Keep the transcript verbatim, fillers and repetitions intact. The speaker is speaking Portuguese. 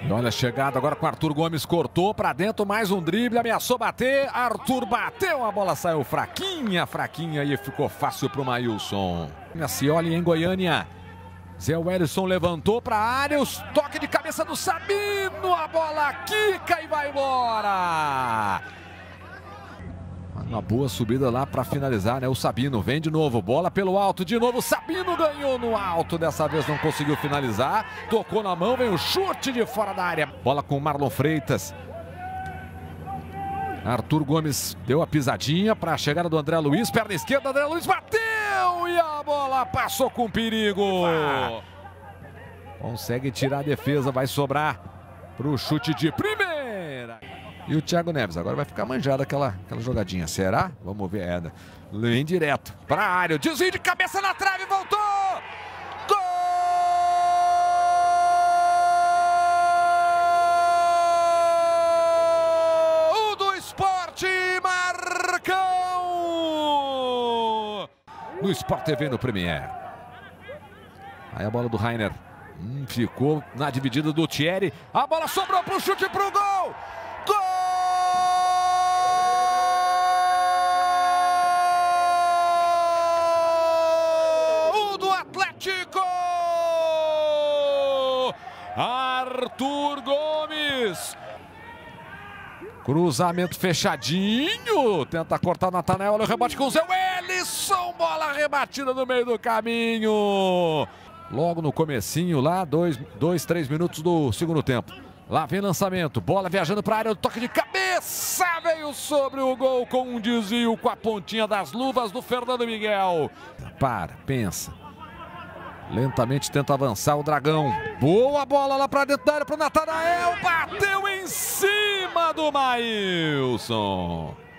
E olha a chegada agora com Arthur Gomes, cortou para dentro, mais um drible, ameaçou bater, Arthur bateu, a bola saiu fraquinha, fraquinha e ficou fácil para o Maílson. Cioli em Goiânia, Zé Wellison levantou para a área, os toque de cabeça do Sabino, a bola quica e vai embora. Uma boa subida lá para finalizar, né? O Sabino vem de novo, bola pelo alto, de novo o Sabino ganhou no alto, dessa vez não conseguiu finalizar, tocou na mão, vem o chute de fora da área, bola com o Marlon Freitas. Arthur Gomes deu a pisadinha para a chegada do André Luiz, perna esquerda, André Luiz bateu e a bola passou com perigo. Consegue tirar a defesa, vai sobrar para o chute de primeira. E o Thiago Neves, agora vai ficar manjada aquela, aquela jogadinha, será? Vamos ver, é, vem direto para a área, o desvio de cabeça na trave, voltou! Gol do Sport, Marcão! No Sport T V, no Premier. Aí a bola do Rainer, hum, ficou na dividida do Thierry, a bola sobrou para o chute, para o gol! Arthur Gomes, cruzamento fechadinho, tenta cortar Natanael, olha o rebote com o Zé Wellison, bola rebatida no meio do caminho, logo no comecinho lá, dois, dois, três minutos do segundo tempo, lá vem lançamento, bola viajando para a área, o toque de cabeça, veio sobre o gol com um desvio com a pontinha das luvas do Fernando Miguel, para, pensa. Lentamente tenta avançar o Dragão. Boa bola lá para dentro da área para o Natanael. Bateu em cima do Maílson.